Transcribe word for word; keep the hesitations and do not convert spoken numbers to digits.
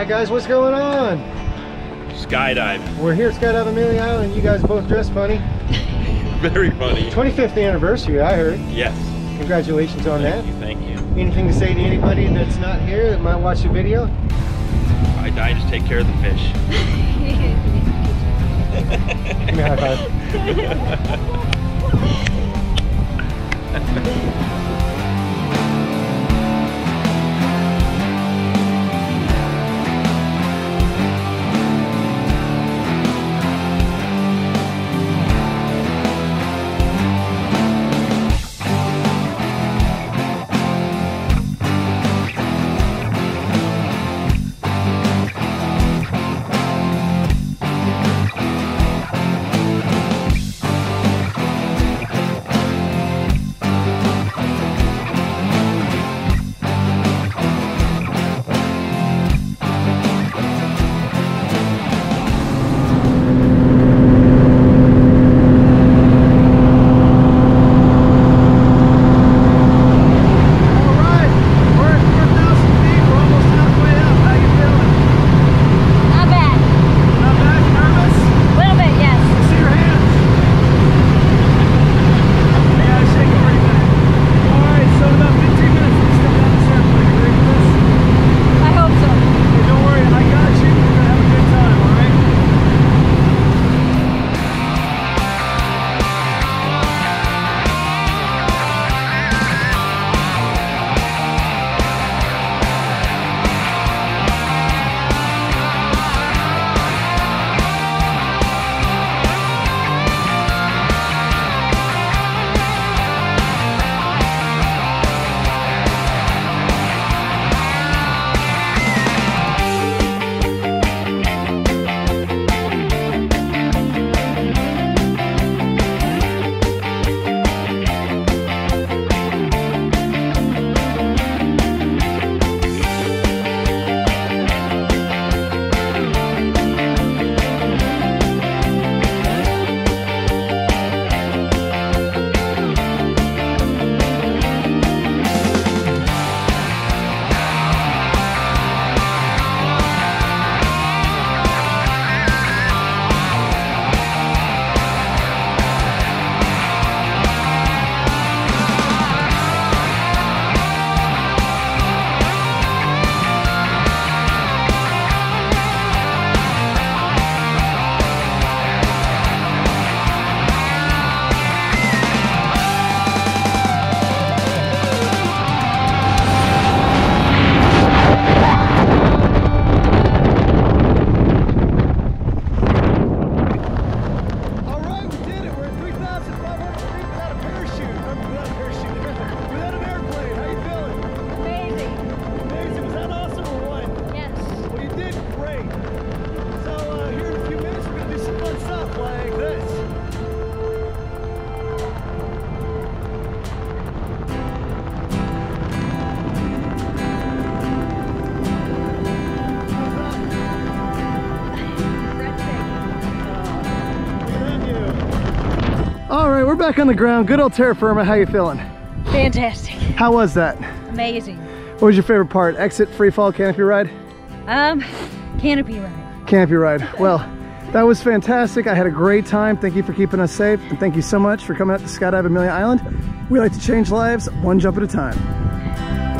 Hi guys, what's going on? Skydiving. We're here at Skydive Amelia Island. You guys both dressed funny. Very funny. twenty-fifth anniversary, I heard. Yes. Congratulations on Thank that. you, thank you. Anything to say to anybody that's not here that might watch the video? I die, just take care of the fish. Give me a high five. All right, we're back on the ground. Good old terra firma. How you feeling? Fantastic. How was that? Amazing. What was your favorite part? Exit, free fall, canopy ride? Um, canopy ride. Canopy ride. Well, that was fantastic. I had a great time. Thank you for keeping us safe. And thank you so much for coming out to Skydive Amelia Island. We like to change lives one jump at a time.